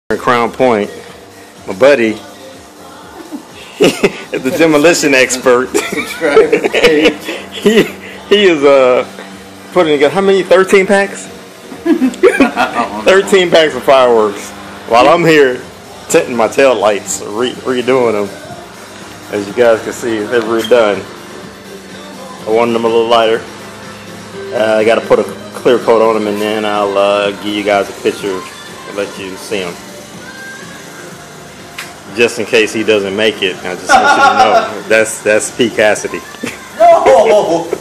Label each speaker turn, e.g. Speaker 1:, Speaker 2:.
Speaker 1: In Crown Point, my buddy, the demolition expert.
Speaker 2: Subscriber page.
Speaker 1: he is putting together how many 13 packs? 13 packs of fireworks. While I'm here tinting my tail lights, redoing them. As you guys can see, they're redone. I wanted them a little lighter. I got to put a clear coat on them, and then I'll give you guys a picture and let you see them. Just in case he doesn't make it, I just want you to know that's P. Cassidy.
Speaker 2: No!